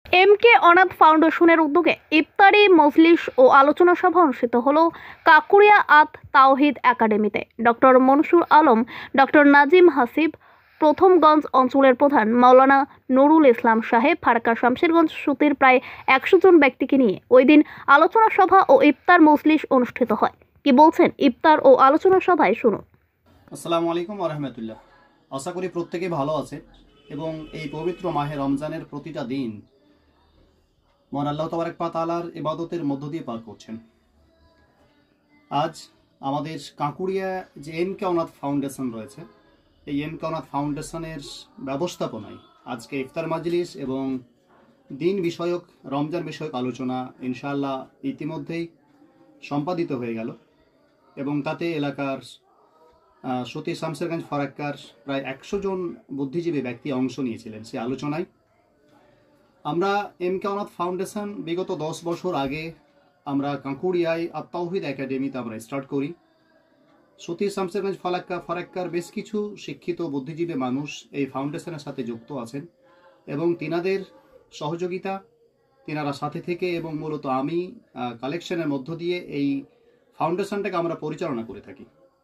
MK অনাথ ফাউন্ডেশনের উদ্যোগে ইফতারি মজলিস ও আলোচনা সভা অনুষ্ঠিত হলো কাকুরিয়া আত তাওহিদ একাডেমিতে। ডক্টর মনসুর আলম, ডক্টর নাজিম হাসিব, প্রথমগঞ্জ অঞ্চলের প্রধান মাওলানা নুরুল ইসলাম সাহেব, ফারাক্কা শামশেরগঞ্জ সুতির প্রায় 100 জন ব্যক্তিকে নিয়ে ওই দিন আলোচনা সভা ও ইফতার মজলিস অনুষ্ঠিত হয়। কি বলছেন ইফতার ও আলোচনা সভায়, শুনুন। আসসালামু আলাইকুম ওয়া রাহমাতুল্লাহ। আশা করি প্রত্যেকেই ভালো আছে এবং এই পবিত্র মাহে রমজানের প্রতিটা দিন মহান আল্লাহ তাবারক ওয়া তাআলার ইবাদতের মধ্য দিয়ে পার করছেন। আজ আমাদের কাঁকুড়িয়া যে এম.কে অনাথ ফাউন্ডেশন রয়েছে, এই এম.কে অনাথ ফাউন্ডেশনের ব্যবস্থাপনায় আজকে ইফতার মাজলিস এবং দিন বিষয়ক, রমজান বিষয়ক আলোচনা ইনশাআল্লাহ ইতিমধ্যেই সম্পাদিত হয়ে গেল এবং তাতে এলাকার সতী শামশেরগঞ্জ ফারাক্কার প্রায় 100 জন বুদ্ধিজীবী ব্যক্তি অংশ নিয়েছিলেন সেই আলোচনায়। আমরা এম.কে অনাথ ফাউন্ডেশন বিগত 10 বছর আগে আমরা কাঁকুড়িয়ায় আত তাওহিদ একাডেমিতে আমরা স্টার্ট করি। সতী শামশেরগঞ্জ ফারাক্কার বেশ কিছু শিক্ষিত বুদ্ধিজীবী মানুষ এই ফাউন্ডেশনের সাথে যুক্ত আছেন এবং তিনাদের সহযোগিতা, তিনারা সাথে থেকে এবং মূলত আমি কালেকশনের মধ্য দিয়ে এই ফাউন্ডেশনটাকে আমরা পরিচালনা করে থাকি।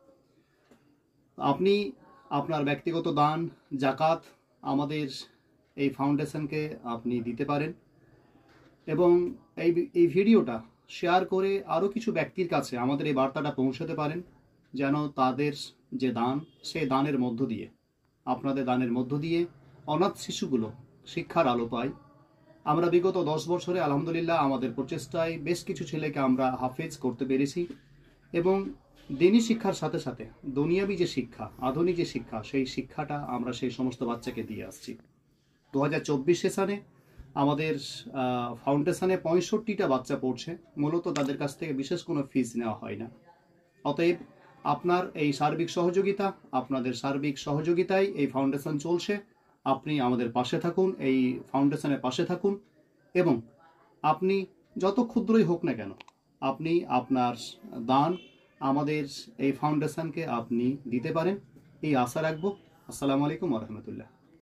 আপনি আপনার ব্যক্তিগত দান, জাকাত আমাদের এই ফাউন্ডেশনকে আপনি দিতে পারেন এবং এই ভিডিওটা শেয়ার করে আরও কিছু ব্যক্তির কাছে আমাদের এই বার্তাটা পৌঁছাতে পারেন, যেন তাদের যে দান, সেই দানের মধ্য দিয়ে, আপনাদের দানের মধ্য দিয়ে অনাথ শিশুগুলো শিক্ষার আলো পায়। আমরা বিগত 10 বছরে আলহামদুলিল্লাহ আমাদের প্রচেষ্টায় বেশ কিছু ছেলেকে আমরা হাফেজ করতে পেরেছি এবং দিনী শিক্ষার সাথে সাথে দুনিয়াবি যে শিক্ষা, আধুনিক যে শিক্ষা, সেই শিক্ষাটা আমরা সেই সমস্ত বাচ্চাকে দিয়ে আসছি। 2024 সেশনে আমাদের ফাউন্ডেশনে 65টা বাচ্চা পড়ছে। মূলত তাদের কাছ থেকে বিশেষ কোনো ফিস নেওয়া হয় না। অতএব আপনার এই সার্বিক সহযোগিতা, আপনাদের সার্বিক সহযোগিতায় এই ফাউন্ডেশন চলছে। আপনি আমাদের পাশে থাকুন, এই ফাউন্ডেশনের পাশে থাকুন এবং আপনি যত ক্ষুদ্রই হোক না কেন, আপনি আপনার দান আমাদের এই ফাউন্ডেশনকে আপনি দিতে পারেন, এই আশা রাখবো। আসসালামু আলাইকুম ওয়া রাহমাতুল্লাহ।